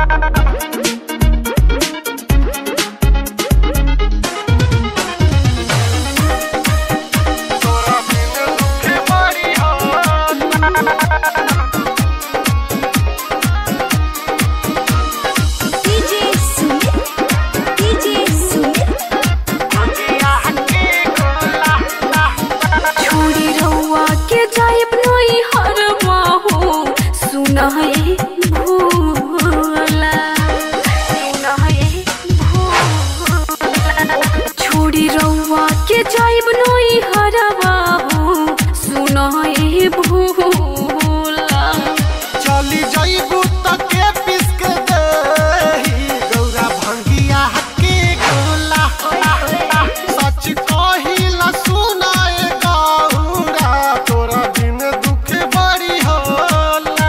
छोड़ी रउआ के जाइब नई हरवा हो सुनाए भूला चली जाइबू त के पिसक देही गौरा भंगिया के गोला सच कहिला सुनाए गौरा तोरा दिन दुख बड़ी होला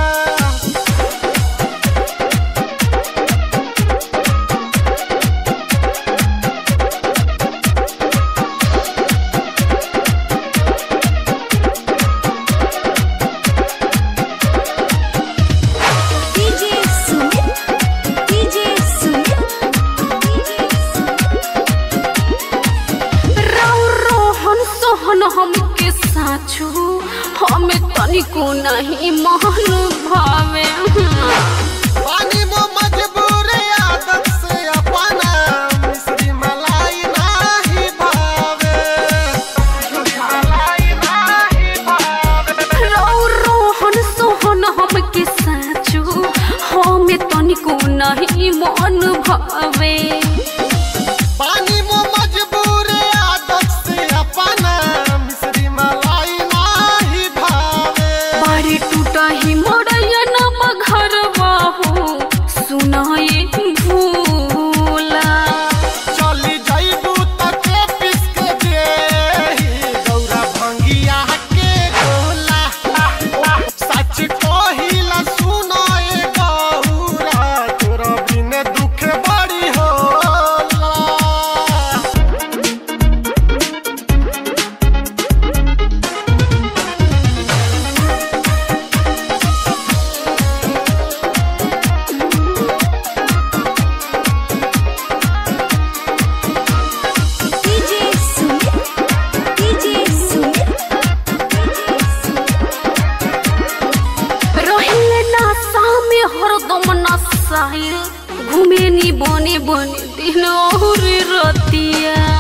हमके साचू हमें तनिको नहीं मन भावे पानी मो मजबूर आदत से अपना मिश्री मलाई नहीं भावे मलाई नहीं भावे रोहन सोहन हमके साचू हमें तनिको नहीं मन भावे पानी मो मजबूर आदत से अपना मिश्री मलाई नहीं भावे बारी टूटा ही मोड़ैया न घरवा हो सुनाए भूला चली जाइबू त के पिसक देही गौरा भंगिया के गोला सच कहिला सुनाए गौरा तोरा बिन दुख बड़ी होला हरदम नसाइल घूमे नी बने बने दिन और रतिया।